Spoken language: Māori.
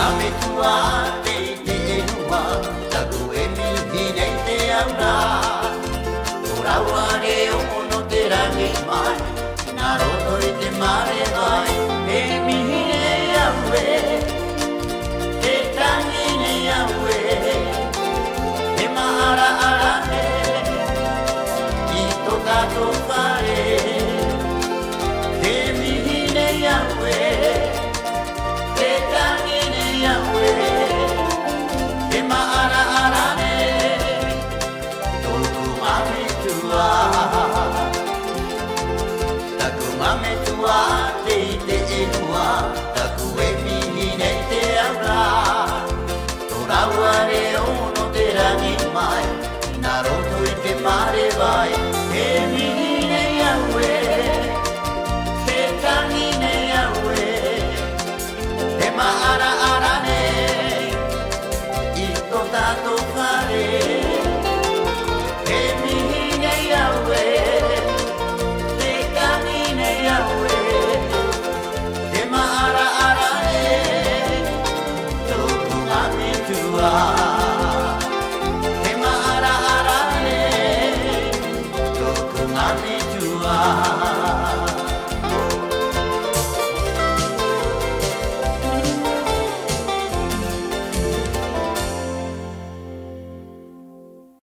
me tua te te enua taku e mihi nei te aura ora ware o no te rangi mai na roto i te mare vai e mihi nei aue te tangi nei aue e mahara arane i to tato whare te mihi nei aue te tangi nei aue te mahara arane toku mame tua taku mame tua te te enua taku e mihi nei te aura tora ware ono te rangi mai na roto i te mare vai e mihi nei aue te tangi nei aue te mahara arane i to tato whare te mihi nei aue te tangi nei aue te mahara arane toku mame tua